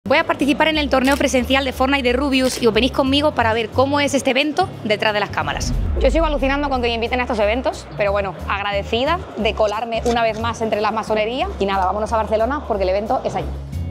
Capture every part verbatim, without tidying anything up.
Voy a participar en el torneo presencial de Fortnite de Rubius y os venís conmigo para ver cómo es este evento detrás de las cámaras. Yo sigo alucinando con que me inviten a estos eventos, pero bueno, agradecida de colarme una vez más entre las masonerías. Y nada, vámonos a Barcelona porque el evento es allí.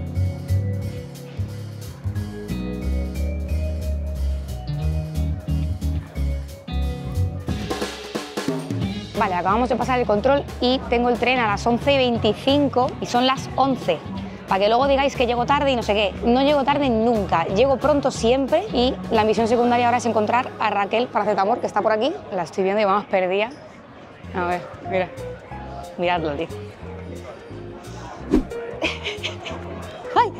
Vale, acabamos de pasar el control y tengo el tren a las once y veinticinco y son las once. Para que luego digáis que llego tarde y no sé qué. No llego tarde nunca, llego pronto siempre y la misión secundaria ahora es encontrar a Raquel Paracetamor, que está por aquí. La estoy viendo y vamos perdida. A ver, mira. Miradlo, tío. ¡Ay!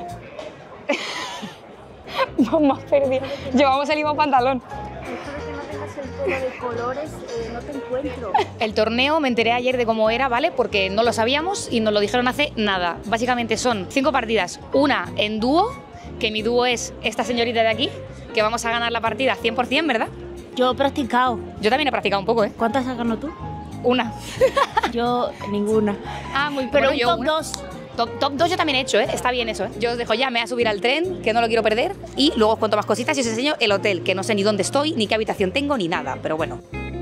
Vamos perdida. Llevamos el mismo pantalón. El tono de colores, eh, no te encuentro. El torneo me enteré ayer de cómo era, ¿vale? Porque no lo sabíamos y nos lo dijeron hace nada. Básicamente son cinco partidas, una en dúo, que mi dúo es esta señorita de aquí, que vamos a ganar la partida cien por cien, ¿verdad? Yo he practicado. Yo también he practicado un poco, ¿eh? ¿Cuántas has ganado tú? Una. Yo ninguna. Ah, muy Pero bueno, un yo top una. dos. Top, top dos yo también he hecho, ¿eh? Está bien eso, ¿eh? Yo os dejo ya, me voy a subir al tren, que no lo quiero perder, y luego os cuento más cositas y os enseño el hotel, que no sé ni dónde estoy, ni qué habitación tengo, ni nada, pero bueno.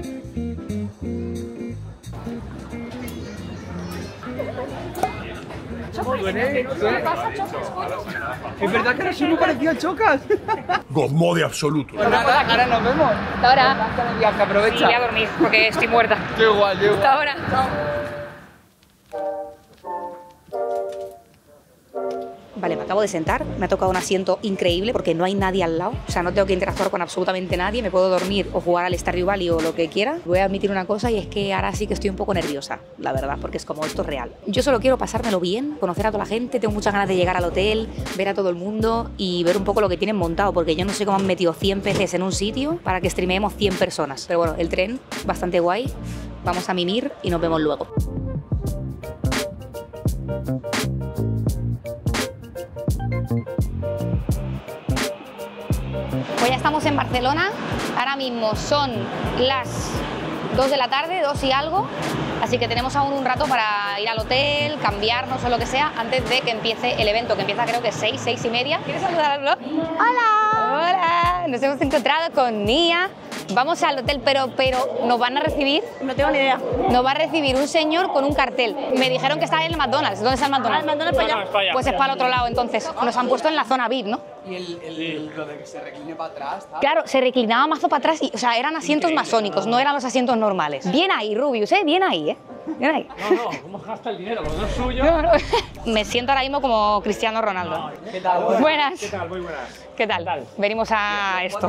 ¿Qué pasa, Chocas? Es verdad que ahora soy muy parecido a Chocas. Gozmode absoluto. Pues nada, ahora nos vemos. Hasta ahora. Que aprovecha. Sí, voy a dormir, porque estoy muerta. Yo igual, yo igual. Hasta ahora. Vale, me acabo de sentar, me ha tocado un asiento increíble porque no hay nadie al lado, o sea, no tengo que interactuar con absolutamente nadie, me puedo dormir o jugar al Stardew Valley o lo que quiera. Voy a admitir una cosa y es que ahora sí que estoy un poco nerviosa, la verdad, porque es como esto es real. Yo solo quiero pasármelo bien, conocer a toda la gente, tengo muchas ganas de llegar al hotel, ver a todo el mundo y ver un poco lo que tienen montado, porque yo no sé cómo han metido cien P Cs en un sitio para que streameemos cien personas. Pero bueno, el tren, bastante guay, vamos a mimir y nos vemos luego. Pues ya estamos en Barcelona, ahora mismo son las dos de la tarde, dos y algo, así que tenemos aún un rato para ir al hotel, cambiarnos o lo que sea, antes de que empiece el evento, que empieza creo que seis, seis y media. ¿Quieres saludar al blog? ¡Hola! ¡Hola! Nos hemos encontrado con Nia. Vamos al hotel, pero, pero nos van a recibir... No tengo ni idea. Nos va a recibir un señor con un cartel. Me dijeron que está en el McDonald's. ¿Dónde está el McDonald's? Ah, el McDonald's para allá. No, es para allá. Pues es para el otro lado, entonces. Nos han puesto en la zona V I P, ¿no? Y el, el, lo de que se recline para atrás, ¿tal? Claro, se reclinaba mazo para atrás y, o sea, eran asientos masónicos, no eran los asientos normales. Bien ahí, Rubius, ¿eh? Bien ahí, ¿eh? Bien ahí. No, no, ¿cómo gasta el dinero? Cuando no es suyo. No, no. Me siento ahora mismo como Cristiano Ronaldo. ¿Qué tal? Buenas. ¿Qué tal? Muy buenas. ¿Qué tal? ¿Qué tal? Venimos a esto.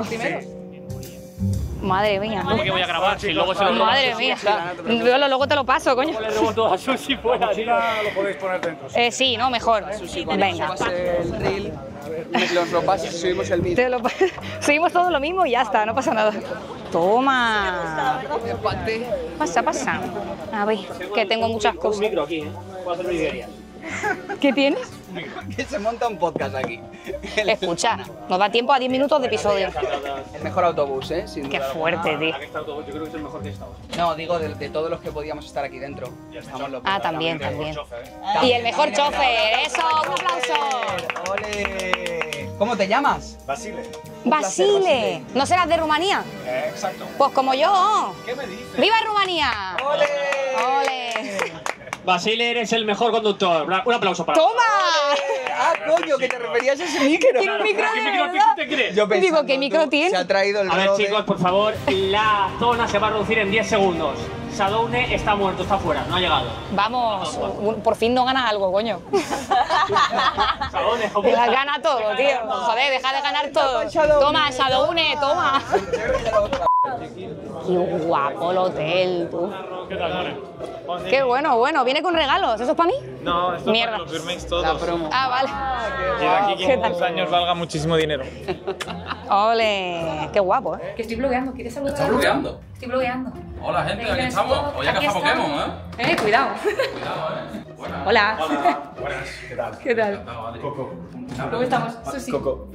Madre mía. ¿Cómo que voy a grabar? Si luego se lo roban. Madre mía. Yo lo- luego te lo paso, coño. Le robo todo a Susi fuera, tío. Lo podéis poner dentro. Eh, sí, no, mejor. Venga. Subas el reel, los ropas y subimos el mismo. Te lo pa- Subimos todo lo mismo y ya está, no pasa nada. Toma. Empate. Pasa, pasa. A ver, que tengo muchas Un cosas. micro aquí, ¿eh? Puedo hacer videorías. ¿Qué tienes? Que se monta un podcast aquí. El, Escucha, nos da tiempo a diez minutos de episodio. el mejor autobús, ¿eh? Sin Qué duda. fuerte, tío. Aquí está todo. Yo creo que es el mejor que he estado. No, digo de, de todos los que podíamos estar aquí dentro. Estamos los Ah, también, también. Ah, Y el mejor chofer, eso, un aplauso. ¡Ole! ¿Cómo te llamas? Basile. Basile, ¿no serás de Rumanía? Eh, exacto. Pues como yo. ¿Qué me dices? ¡Viva Rumanía! ¡Ole! ¡Ole! Basile, eres el mejor conductor. Bra- Un aplauso para. ¡Toma! Ah, coño, que te referías a ese micro. ¿Tiene un micro ¿Qué de micro verdad? te crees? Yo Digo, pensando, ¿qué micro tú, tiene? Se ha traído el A ver, rode. chicos, por favor, la zona se va a reducir en diez segundos. Sadowne está muerto, está fuera, no ha llegado. Vamos, un- por fin no ganas algo, coño. Sadowne, ¿cómo Te las está? gana todo, tío. Joder, deja de ganar todo. Toma, Shadowne, toma. Qué guapo el hotel, tú. ¿Qué tal, More? Qué bueno, bueno. ¿Viene con regalos? ¿Eso es para mí? No, esto Mierda. para que los firméis La todos. promo. Ah, vale. Y de aquí ¿Qué que tal? en años valga muchísimo dinero. Ole, qué guapo, ¿eh? Que estoy blogueando, ¿quieres saludar? ¿Estás bloqueando? Estoy blogueando. Hola gente, aquí estamos. Hoy a cazar Pokémon, ¿eh? Eh, cuidado. Cuidado, ¿eh? Buenas. Hola. Hola, buenas, ¿qué tal? ¿Qué tal? Encantado, Adri. Coco. ¿Cómo estamos? Susi. Coco.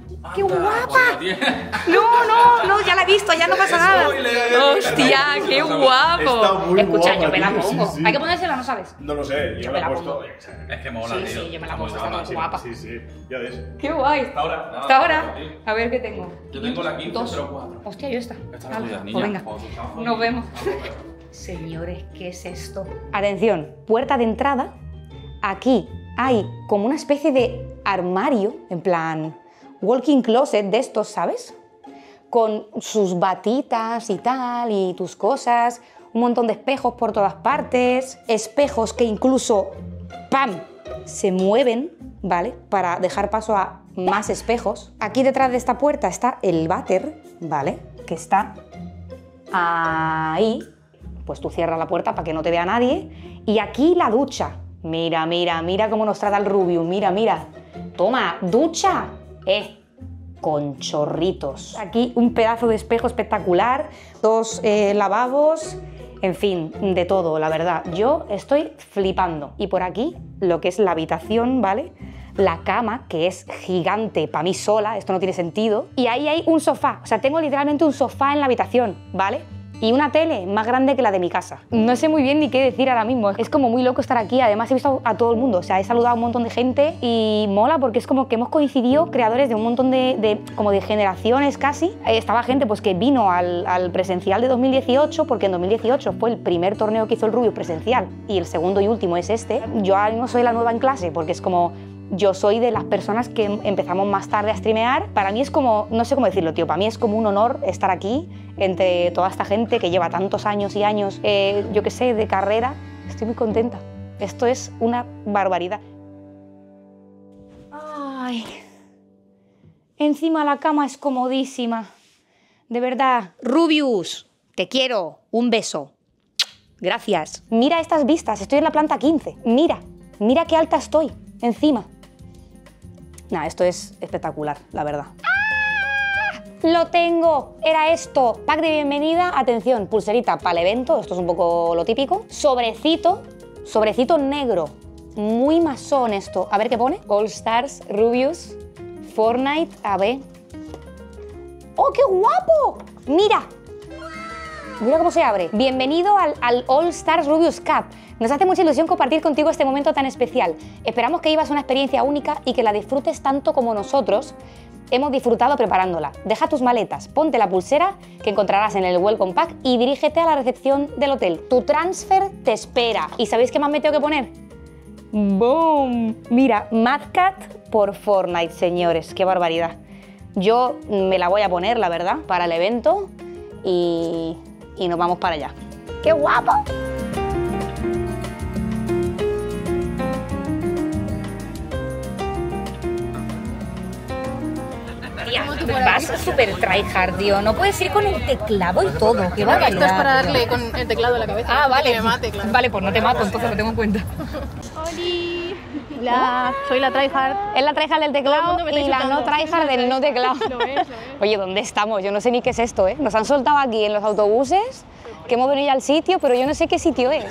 ¡Qué guapa! No, no, no, ya la he visto, ya no pasa nada. Hostia, qué guapo. Está muy Escucha, guapa, yo me la tío, pongo. sí, sí. Hay que ponérsela, ¿no sabes? No lo sé, yo, Yo me me la he la puesto. pongo. Es que mola, Sí, tío. sí, yo me la Está pongo, muy está mona, muy guapa. Sí, sí, ya ves. ¡Qué guay! Hasta ahora. nada, Hasta ahora. para ti. A ver qué tengo. Yo tengo la quince Dos. cero cuatro. Hostia, yo esta. Esta es la Vale, tuya, pues niña. venga. Cuando tú trabajas. Nos vemos. Señores, ¿qué es esto? Atención, puerta de entrada. Aquí hay como una especie de armario, en plan walking closet de estos, ¿sabes? Con sus batitas y tal, y tus cosas, un montón de espejos por todas partes, espejos que incluso, ¡pam!, se mueven, ¿vale? Para dejar paso a más espejos. Aquí detrás de esta puerta está el váter, ¿vale? Que está ahí. Pues tú cierras la puerta para que no te vea nadie. Y aquí la ducha. Mira, mira, mira cómo nos trata el Rubius. Mira, mira. Toma, ducha. Eh, con chorritos. Aquí un pedazo de espejo espectacular. Dos eh, lavabos. En fin, de todo, la verdad. Yo estoy flipando. Y por aquí, lo que es la habitación, ¿vale? La cama, que es gigante para mí sola. Esto no tiene sentido. Y ahí hay un sofá. O sea, tengo literalmente un sofá en la habitación, ¿vale? Y una tele más grande que la de mi casa. No sé muy bien ni qué decir ahora mismo. Es como muy loco estar aquí. Además he visto a todo el mundo. O sea, he saludado a un montón de gente y mola porque es como que hemos coincidido creadores de un montón de, de como de generaciones casi. Eh, estaba gente pues que vino al, al presencial de dos mil dieciocho porque en dos mil dieciocho fue el primer torneo que hizo el Rubius presencial y el segundo y último es este. Yo ahora mismo soy la nueva en clase porque es como... Yo soy de las personas que empezamos más tarde a streamear. Para mí es como, no sé cómo decirlo, tío, para mí es como un honor estar aquí entre toda esta gente que lleva tantos años y años, eh, yo qué sé, de carrera. Estoy muy contenta. Esto es una barbaridad. Ay. Encima la cama es comodísima. De verdad, Rubius, te quiero. Un beso. Gracias. Mira estas vistas, estoy en la planta quince. Mira, mira qué alta estoy encima. Nah, esto es espectacular, la verdad. ¡Ah! ¡Lo tengo! Era esto. Pack de bienvenida. Atención, pulserita para el evento. Esto es un poco lo típico. Sobrecito. Sobrecito negro. Muy masón esto. A ver qué pone. All Stars, Rubius, Fortnite. A ver. ¡Oh, qué guapo! Mira. Mira cómo se abre. Bienvenido al, al All Stars Rubius Cup. Nos hace mucha ilusión compartir contigo este momento tan especial. Esperamos que vivas una experiencia única y que la disfrutes tanto como nosotros hemos disfrutado preparándola. Deja tus maletas, ponte la pulsera que encontrarás en el Welcome Pack y dirígete a la recepción del hotel. Tu transfer te espera. ¿Y sabéis qué más me tengo que poner? ¡Boom! Mira, Mad Cat por Fortnite, señores. ¡Qué barbaridad! Yo me la voy a poner, la verdad, para el evento y, y nos vamos para allá. ¡Qué guapo! Vas súper tryhard, tío. No puedes ir con el teclado y todo. Qué barbaridad. Esto es para darle con el teclado a la cabeza. Ah, vale. Que me mate, claro. Vale, pues no te mato, entonces lo tengo en cuenta. ¡Holi! Hola, soy la tryhard. Es la tryhard del teclado Todo el mundo me y está la no insultando. tryhard del no teclado. Lo ves, lo ves. Oye, ¿dónde estamos? Yo no sé ni qué es esto, ¿eh? Nos han soltado aquí en los autobuses, que hemos venido ya al sitio, pero yo no sé qué sitio es.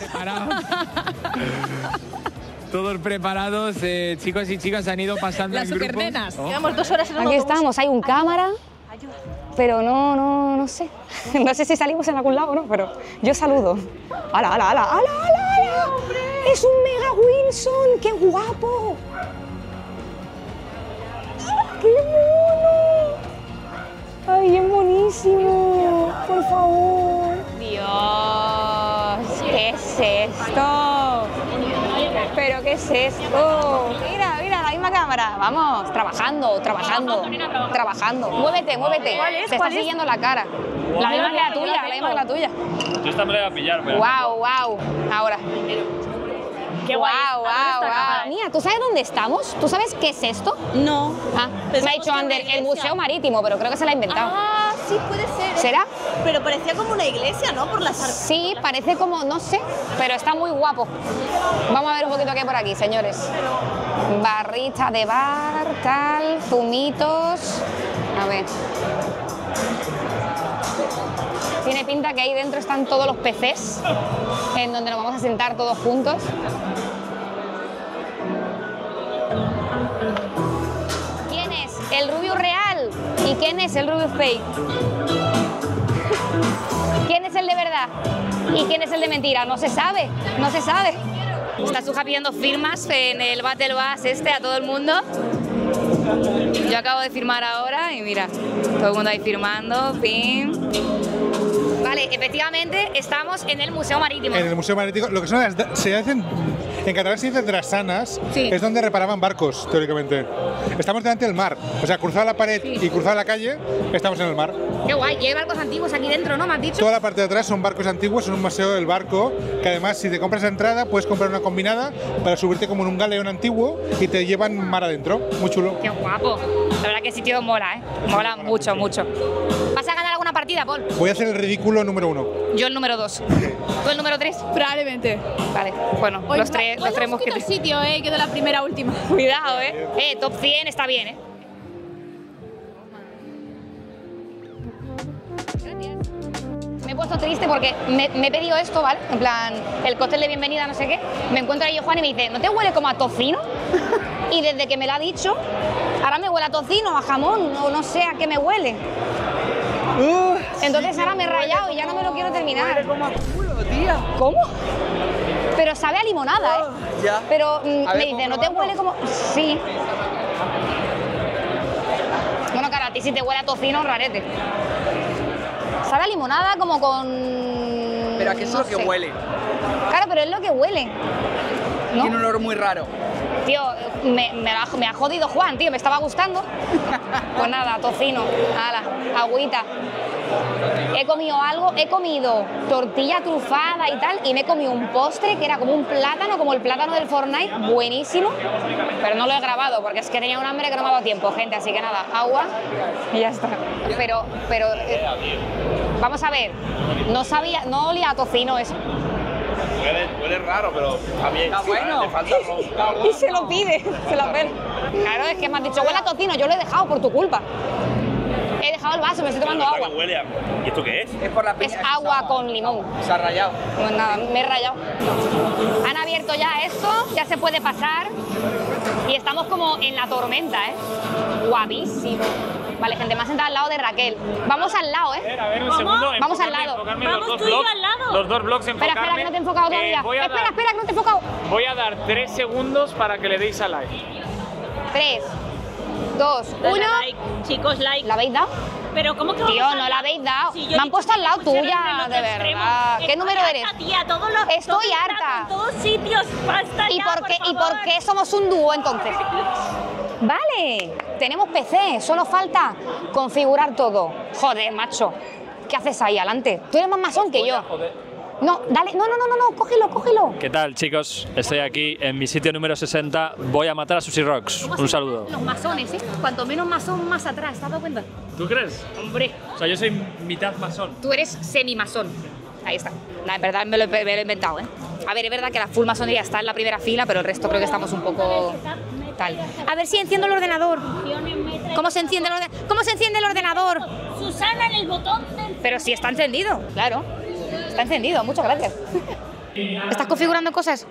Todos preparados, eh, chicos y chicas han ido pasando Las en grupos. supernenas. Oh. Llevamos dos horas en un Aquí autobús. estamos, hay un cámara, pero no, no, no sé. No sé si salimos en algún lado o no, pero yo saludo. ¡Hala, hala, hala, hala, hala, hala! ¡Es un Mega Wilson! ¡Qué guapo! ¡Qué mono! ¡Ay, es buenísimo! ¡Por favor! ¡Dios! ¿Qué es esto? ¿Pero qué es esto? Mira, mira, la misma cámara. Vamos, trabajando, trabajando, trabajando. Muévete, muévete. ¿Cuál es? Te ¿Cuál está es? siguiendo la cara. La misma que la tuya, la misma que la tuya. Yo esta me la voy a pillar, pero... Wow, wow. Ahora. Qué Wow, guay. A ver wow, esta wow. cámara. Mira, ¿tú sabes dónde estamos? ¿Tú sabes qué es esto? No. Ah, me ha dicho Ander, el Museo Marítimo, pero creo que se la ha inventado. Ah, sí, puede ser. ¿Será? Pero parecía como una iglesia, ¿no? Por las arcas. Sí, parece como, no sé, pero está muy guapo. Vamos a ver un poquito qué hay por aquí, señores. Barrita de bar, tal, zumitos. A ver. Tiene pinta que ahí dentro están todos los P Cs, en donde nos vamos a sentar todos juntos. ¿Quién es? El Rubius real. ¿Y quién es el Rubius Fake? ¿Quién es el de verdad? ¿Y quién es el de mentira? No se sabe, no se sabe. Está Suja pidiendo firmas en el Battle Pass este a todo el mundo. Yo acabo de firmar ahora y mira, todo el mundo ahí firmando, pim. Vale, efectivamente estamos en el Museo Marítimo. En el Museo Marítimo, lo que son las, se hacen, en catalán se dice drasanas, sí. Es donde reparaban barcos, teóricamente. Estamos delante del mar, o sea, cruzada la pared sí. Y cruzada la calle, estamos en el mar. Qué guay, y hay barcos antiguos aquí dentro, ¿no? ¿Me has dicho? Toda la parte de atrás son barcos antiguos, son un museo del barco, que además si te compras la entrada puedes comprar una combinada para subirte como en un galeón antiguo y te llevan mar adentro, muy chulo. Qué guapo, la verdad que el sitio mola, ¿eh? Mola mucho, mucho. ¿Vas a ganar alguna partida, Paul? Voy a hacer el ridículo número uno. Yo el número dos. ¿Tú el número tres? Probablemente. Vale, bueno, Hoy los tres, los tres mosqueteros. el sitio, eh, que de la primera a última. Cuidado, eh. Eh, top cien está bien, eh. Me he puesto triste porque me, me he pedido esto, ¿vale? En plan, el cóctel de bienvenida, no sé qué. Me encuentro ahí yo, Juan, y me dice, ¿no te huele como a tocino? Y desde que me lo ha dicho, ahora me huele a tocino, a jamón, o no sé a qué me huele. Uh, Entonces sí, ahora me he rayado y ya no me lo quiero terminar. Huele como a culo, tía. ¿Cómo? Pero sabe a limonada, ¿eh? Ya. Pero mm, A me ver, dice, ¿no te ¿probarlo? huele como...? Sí. Bueno, claro, a ti si te huele a tocino, rarete. Sabe a limonada como con... Pero ¿a qué es no lo que sé. huele? Claro, pero es lo que huele. ¿No? Tiene un olor muy raro. Tío, me, me, ha, me ha jodido Juan, tío, me estaba gustando. Pues nada, tocino, ala, agüita. He comido algo, he comido tortilla trufada y tal, y me he comido un postre que era como un plátano, como el plátano del Fortnite, buenísimo, pero no lo he grabado porque es que tenía un hambre que no me ha dado tiempo, gente, así que nada, agua y ya está. Pero, pero, eh, vamos a ver, no sabía, no olía a tocino eso. Huele, huele raro, pero está bien. Está bueno. Le falta ron. Y se lo pide, se lo pide. Claro, es que me has dicho, huele a tocino, yo lo he dejado por tu culpa. He dejado el vaso, me estoy tomando agua. Huele a... ¿Y esto qué es? Es por la Es piña. agua con limón. Se ha rayado. Pues nada, me he rayado. Han abierto ya esto, ya se puede pasar. Y estamos como en la tormenta, ¿eh? Guapísimo. Vale, gente, me ha sentado al lado de Raquel. Vamos al lado, ¿eh? A ver, un segundo. Vamos al enfocarme- lado. enfocarme Vamos los dos tú y yo blogs, al lado. Los dos blogs, Espera, enfocarme. espera, que no te he enfocado todavía. Eh, voy, a espera, dar, espera, que no te he enfocado. voy a dar tres segundos para que le deis a like. Tres, dos, Dale uno. like, chicos, like. ¿La habéis dado? Pero ¿cómo que Tío, vamos a no dar? la habéis dado. Si yo Me he han dicho puesto al que lado pusieran tuya, en el otro de extremo. verdad. ¿Qué Estoy número harta, eres? Tía, todos los, Estoy todo el rato, harta. En todos sitios, basta ¿Y ya, por qué, ¿Y favor. por qué somos un dúo entonces? Vale, tenemos P C, solo falta configurar todo. Joder, macho, ¿qué haces ahí adelante? Tú eres más masón que yo. No, dale, no, no, no, no, no, cógelo, cógelo. ¿Qué tal, chicos? Estoy aquí en mi sitio número sesenta. Voy a matar a Sushi Rocks. Un saludo. Los masones, ¿eh? Cuanto menos masón, más atrás, ¿te has dado cuenta? ¿Tú crees? Hombre, O sea, yo soy mitad masón. tú eres semi-masón. Ahí está. La verdad me lo, he- me lo he inventado, ¿eh? A ver, es verdad que la full masonería está en la primera fila, pero el resto creo que estamos un poco tal. A ver si enciendo el ordenador. ¿Cómo se enciende el, orden- ¿Cómo se enciende el ordenador? Susana, en el botón del... Pero si está encendido, claro. Está encendido, muchas gracias. ¿Estás configurando cosas?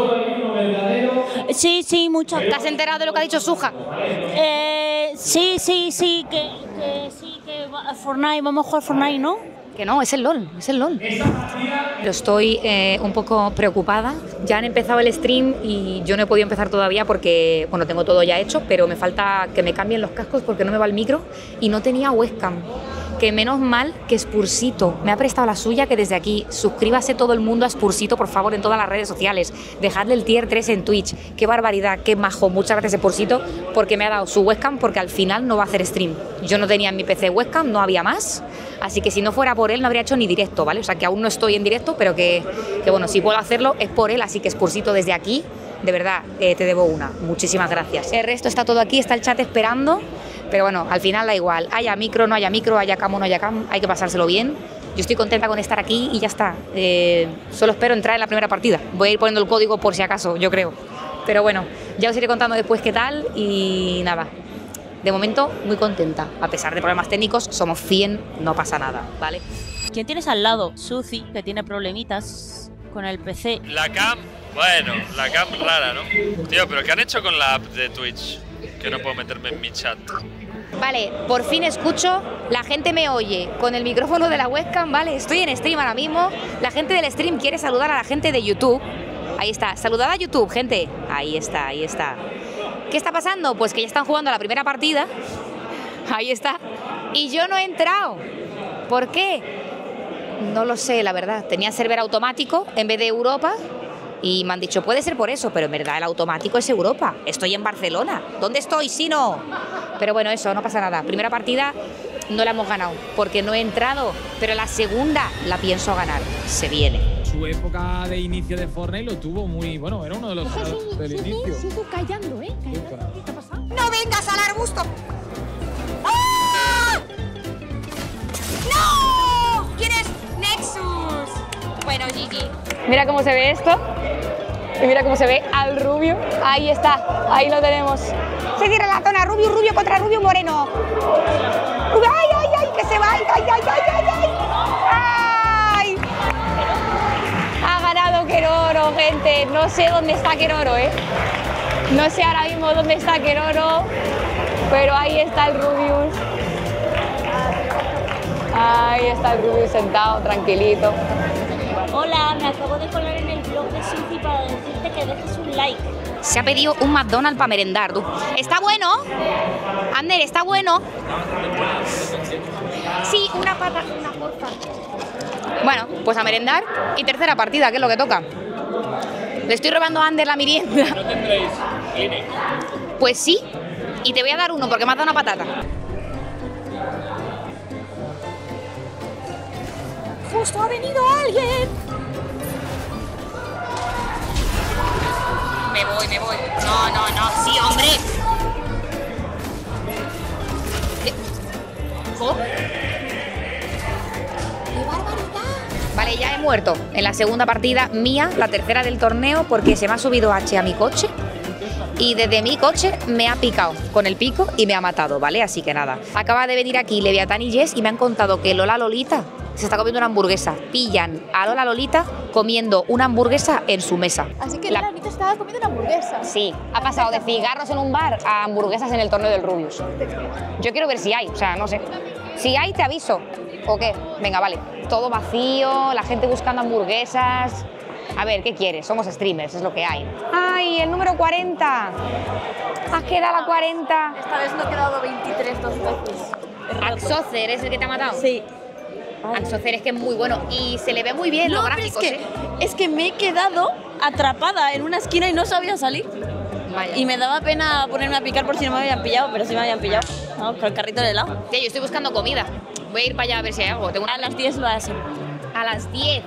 Sí, sí, mucho. ¿Te has enterado de lo que ha dicho Suja? Eh, sí, sí, sí, que, que sí, que va- Fortnite, vamos a jugar Fortnite, ¿no? Que no, es el LOL, es el LOL. Pero estoy eh, un poco preocupada. Ya han empezado el stream y yo no he podido empezar todavía porque, bueno, tengo todo ya hecho, pero me falta que me cambien los cascos porque no me va el micro y no tenía webcam. Que menos mal que Spursito me ha prestado la suya, que desde aquí suscríbase todo el mundo a Spursito, por favor, en todas las redes sociales. Dejadle el tier tres en Twitch. Qué barbaridad, qué majo. Muchas gracias, Spursito, porque me ha dado su webcam, porque al final no va a hacer stream. Yo no tenía en mi P C webcam, no había más, así que si no fuera por él no habría hecho ni directo, ¿vale? O sea que aún no estoy en directo, pero que, que bueno, si puedo hacerlo es por él, así que Spursito, desde aquí, de verdad, eh, te debo una. Muchísimas gracias. El resto está todo aquí, está el chat esperando. Pero bueno, al final da igual, haya micro, no haya micro, haya cam o no haya cam, hay que pasárselo bien. Yo estoy contenta con estar aquí y ya está. Eh, solo espero entrar en la primera partida. Voy a ir poniendo el código por si acaso, yo creo. Pero bueno, ya os iré contando después qué tal y nada. De momento, muy contenta. A pesar de problemas técnicos, somos cien, no pasa nada, ¿vale? ¿Quién tienes al lado? Suzy, que tiene problemitas con el P C. La cam, bueno, la cam rara, ¿no? Tío, pero ¿qué han hecho con la app de Twitch? que no puedo meterme en mi chat. Vale, por fin escucho, la gente me oye con el micrófono de la webcam, ¿vale? Estoy en stream ahora mismo, la gente del stream quiere saludar a la gente de YouTube. Ahí está, saludad a YouTube, gente. Ahí está, ahí está. ¿Qué está pasando? Pues que ya están jugando la primera partida. Ahí está. Y yo no he entrado. ¿Por qué? No lo sé, la verdad. Tenía server automático en vez de Europa. Y me han dicho, puede ser por eso, pero en verdad el automático es Europa. Estoy en Barcelona. ¿Dónde estoy? Si no. Pero bueno, eso, no pasa nada. Primera partida no la hemos ganado porque no he entrado, pero la segunda la pienso ganar. Se viene. Su época de inicio de Fortnite lo tuvo muy... Bueno, era uno de los Sigo, del sigo, inicio. sigo callando, ¿eh? Callando. ¿Qué está pasando? ¡No vengas al arbusto! ¡Ah! ¡No! ¿Quién es Nexus? Bueno, G G. Mira cómo se ve esto. Y mira cómo se ve al rubio. Ahí está, ahí lo tenemos. Se cierra la zona, rubio, rubio contra rubio moreno. Rubio, ¡ay, ay, ay! ¡Que se va! ¡Ay, ay, ay, ay, ay! ¡Ay! Ha ganado Keroro, gente. No sé dónde está Keroro, ¿eh? No sé ahora mismo dónde está Keroro, pero ahí está el Rubius. Ahí está el Rubius sentado, tranquilito. Hola, me acabo de colar en el blog de Suzy para decirte que dejes un like. Se ha pedido un McDonald's para merendar, tú. ¿Está bueno? Ander, ¿está bueno? Sí, una pata, una porfa. Bueno, pues a merendar y tercera partida, que es lo que toca. Le estoy robando a Ander la merienda. ¿No tendréis Kleenex? Pues sí, y te voy a dar uno porque me has dado una patata. Justo ha venido alguien. Me voy, me voy. No, no, no, sí, hombre. ¿Qué? ¿Cómo? ¡Qué barbaridad! Vale, ya he muerto en la segunda partida mía, la tercera del torneo, porque se me ha subido H a mi coche y desde mi coche me ha picado con el pico y me ha matado, ¿vale? Así que nada. Acaba de venir aquí Leviatán y Jess y me han contado que Lola Lolita se está comiendo una hamburguesa. Pillan a Lola Lolita comiendo una hamburguesa en su mesa. Así que La- Lola Lolita estaba comiendo una hamburguesa. Sí, ha pasado de cigarros en un bar a hamburguesas en el torneo del Rubius. Yo quiero ver si hay, o sea, no sé. Si hay, te aviso. ¿O qué? Venga, vale. Todo vacío, la gente buscando hamburguesas. A ver, ¿qué quieres? Somos streamers, es lo que hay. ¡Ay, el número cuarenta! ¡Has quedado la cuarenta! Esta vez no he quedado veintitrés dos veces. Axocer es el que te ha matado. Sí. Axocer es que es muy bueno y se le ve muy bien los No, pero gráficos, es que, ¿eh? es que me he quedado atrapada en una esquina y no sabía salir. Vaya. Y me daba pena ponerme a picar por si no me habían pillado, pero sí me habían pillado. Vamos, con el carrito de helado. Tía, yo estoy buscando comida. Voy a ir para allá a ver si hay algo. Tengo una... A las diez lo hacen. A las diez.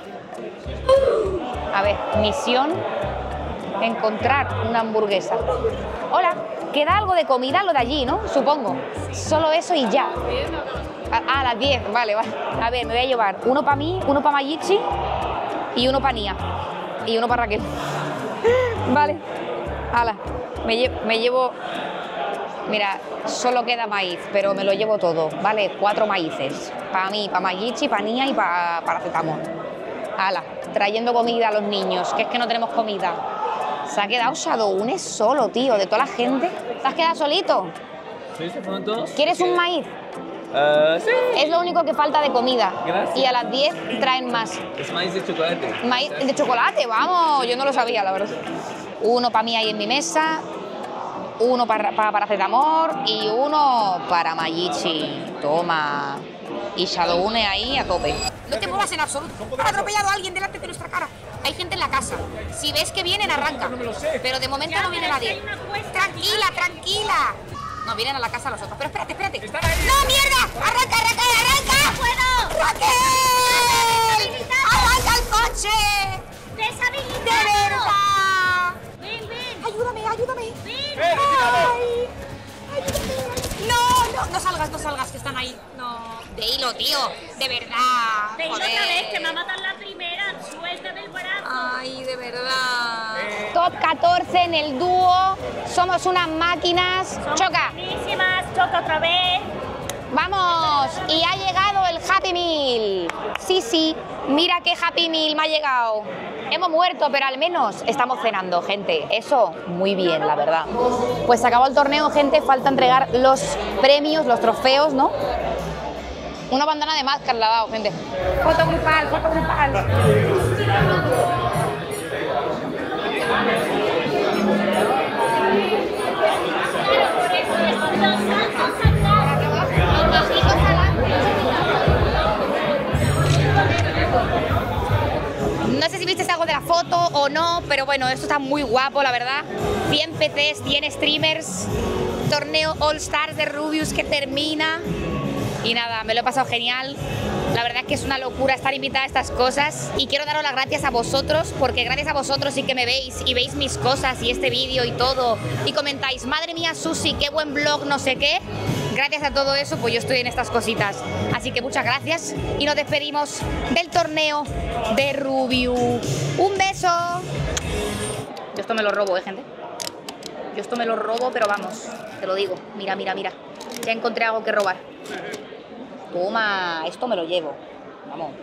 A ver, misión, encontrar una hamburguesa. Hola, ¿queda algo de comida lo de allí, no? Supongo. Solo eso y ya. A, a las diez, vale, vale. A ver, me voy a llevar uno para mí, uno para Mayichi y uno para Nia. Y uno para Raquel. Vale. Hala, me, lle me llevo... Mira, solo queda maíz, pero me lo llevo todo, ¿vale? Cuatro maíces. Para mí, para Mayichi, para Nia y para paracetamol. Hala, trayendo comida a los niños, que es que no tenemos comida. Se ha quedado Shadowune solo, tío, de toda la gente. ¿Te has quedado solito? Sí, se fueron todos. ¿Quieres un maíz? Uh, sí. Es lo único que falta de comida. Gracias. Y a las diez traen más. Es maíz de chocolate. Maíz de chocolate, vamos. Yo no lo sabía, la verdad. Uno para mí ahí en mi mesa, uno para, para paracetamol y uno para Mayichi. Toma. Y Shadowune ahí a tope. No te muevas en absoluto. Ha atropellado a alguien delante de nuestra cara. Hay gente en la casa. Si ves que vienen, arranca. Pero de momento no viene nadie. Tranquila, tranquila. No, vienen a la casa los otros. Pero espérate, espérate. ¡No, mierda! ¡Arranca, arranca, arranca! ¡Puedo! ¡Raquel! ¡Arranca el coche! ¡Deshabilitado! ¡De verdad! ¡Ven, ven! ¡Ayúdame, ayúdame! ¡Ven! ¡Ay! ¡Ayúdame! No, no, no salgas, no salgas, que están ahí. No. De hilo, tío. De verdad. Ven otra Joder. vez, que me ha matado la primera. Suéltame el brazo. Ay, de verdad. Top catorce en el dúo. Somos unas máquinas. Somos Choca. buenísimas. Choca otra vez. Vamos. Y ha llegado el Happy Meal. Sí, sí, mira qué Happy Meal me ha llegado. Hemos muerto, pero al menos estamos cenando, gente. Eso, muy bien, la verdad. Pues se acabó el torneo, gente. Falta entregar los premios, los trofeos, ¿no? Una bandana de máscara la ha dado, gente. Foto grupal, foto grupal. No sé si viste algo de la foto o no, pero bueno, esto está muy guapo, la verdad. cien P Cs, cien streamers, torneo All Stars de Rubius que termina. Y nada, me lo he pasado genial. La verdad es que es una locura estar invitada a estas cosas. Y quiero daros las gracias a vosotros, porque gracias a vosotros sí que me veis y veis mis cosas y este vídeo y todo. Y comentáis, madre mía, Susi, qué buen blog, no sé qué. Gracias a todo eso, pues yo estoy en estas cositas. Así que muchas gracias y nos despedimos del torneo de Rubius. ¡Un beso! Yo esto me lo robo, ¿eh, gente? Yo esto me lo robo, pero vamos, te lo digo. Mira, mira, mira. Ya encontré algo que robar. Toma, esto me lo llevo. Vamos.